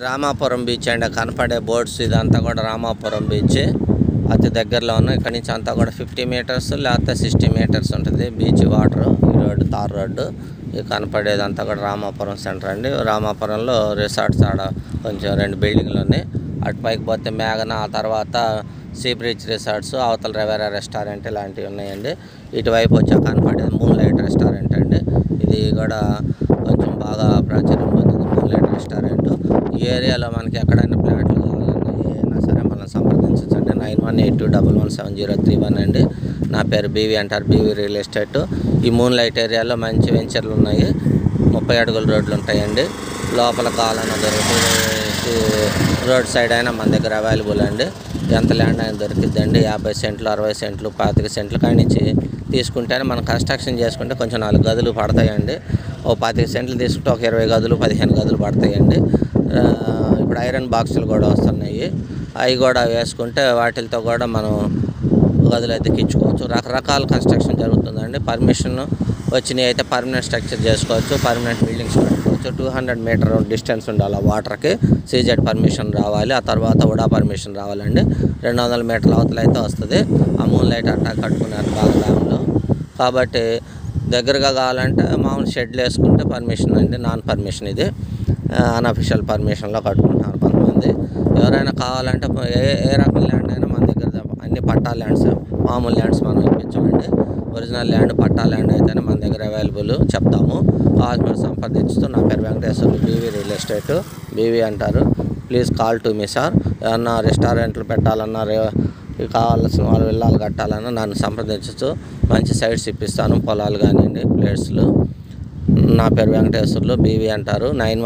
Ramapuram beach అండి, కనపడే boats ఇదంతా కూడా రామాపురం బీచ్ అతి దగ్గరలో ఉన్నాయి. ఇక్కడ నుంచి అంతా కూడా 50 మీటర్స్ లేకపోతే 60 మీటర్స్ ఉంటుంది బీచ్. వాటర్ ఈ రోడ్డు తార్ రోడ్డు, ఇది కనపడేదంతా కూడా రామాపురం సెంటర్ అండి. రామాపురంలో రిసార్ట్స్ ఆడ కొంచెం 2 బిల్డింగ్లు ఉన్నాయి. అటు పైకి పోతే మేఘన, ఆ తర్వాత సీ బ్రిడ్జ్ రిసార్ట్స్, అవతల రెవెరా రెస్టారెంట్ ఇలాంటివి ఉన్నాయండి. ఇటువైపు వచ్చా కనపడేది మూన్ లైట్ రెస్టారెంట్ అండి. ఇది కూడా కొంచెం బాగా ప్రాచుర్యం పొందింది మూన్ లైట్ రెస్టారెంట్. ఈ ఏరియాలో మనకి ఎక్కడైనా ఫ్లాట్లు కావాలన్నా ఏదైనా సరే మనం సంప్రదించండి. 9182117031 అండి. నా పేరు బీవీ అంటారు, బీవీ రియల్ ఎస్టేట్. ఈ మూన్ లైట్ ఏరియాలో మంచి వెంచర్లు ఉన్నాయి. 30 అడుగుల రోడ్లు ఉంటాయండి. లోపల కావాలన్నా దొరుకుతుంది, రోడ్ సైడ్ అయినా మన దగ్గర అవైలబుల్ అండి. ఎంత ల్యాండ్ అయినా దొరికిద్దండి. 50 సెంట్లు, 60 సెంట్లు, 25 సెంట్లు కాడి నుంచి తీసుకుంటేనే మనం కన్స్ట్రక్షన్ చేసుకుంటే కొంచెం 4 గదులు పడతాయండి. ఓ 25 సెంట్లు తీసుకుంటే ఒక 20 గదులు, 15 గదులు పడతాయండి. ఇప్పుడు ఐరన్ బాక్సులు కూడా వస్తున్నాయి, అవి కూడా వేసుకుంటే వాటితో కూడా మనం గదులు అయితే ఎక్కించుకోవచ్చు. రకరకాల కన్స్ట్రక్షన్ జరుగుతుందండి. పర్మిషన్ వచ్చినవి అయితే పర్మనెంట్ స్ట్రక్చర్ చేసుకోవచ్చు, పర్మనెంట్ బిల్డింగ్స్ కట్టుకోవచ్చు. 200 మీటర్ డిస్టెన్స్ ఉండాలి వాటర్కి, సీజెడ్ పర్మిషన్ రావాలి, ఆ తర్వాత కూడా పర్మిషన్ రావాలండి. 200 మీటర్ల అవతల అయితే వస్తుంది. ఆ మూన్ లైట్ అట్టా కట్టుకున్నారు బాగా డ్యామ్లో. కాబట్టి దగ్గరగా కావాలంటే మామూలు షెడ్లు వేసుకుంటే పర్మిషన్ అండి, నాన్ పర్మిషన్. ఇది అన్అఫిషియల్ పర్మిషన్లో కట్టుకుంటున్నారు కొంతమంది. ఎవరైనా కావాలంటే ఏ రకం ల్యాండ్ అయినా మన దగ్గర అన్ని పట్టా ల్యాండ్స్, మామూలు ల్యాండ్స్ మనం ఇప్పించమండి. ఒరిజినల్ ల్యాండ్, పట్టా ల్యాండ్ అయితేనే మన దగ్గర అవైలబుల్ చెప్తాము. కావాల్సిన సంప్రదించుతూ నా పేరు Venkateswarlu, B V real estate, B V అంటారు. Please call to me sir. ఏమన్నా రెస్టారెంట్లు పెట్టాలన్నా, కావాల్సిన వాళ్ళు విల్లాలు కట్టాలన్నా నన్ను సంప్రదించవచ్చు. మంచి సైట్స్ ఇప్పిస్తాను, పొలాలు కానివ్వండి, ప్లేస్లు. నా పేరు వెంకటేశ్వర్లు, బీవీ అంటారు.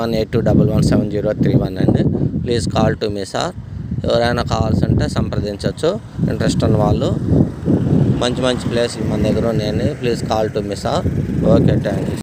9182117031 అండి. Please call to me sir. ఎవరైనా కావాల్సి ఉంటే సంప్రదించవచ్చు. ఇంట్రెస్ట్ ఉన్న వాళ్ళు. మంచి మంచి ప్లేస్లు మన దగ్గర ఉన్నాయండి. Please call to me sir. Okay, thank you.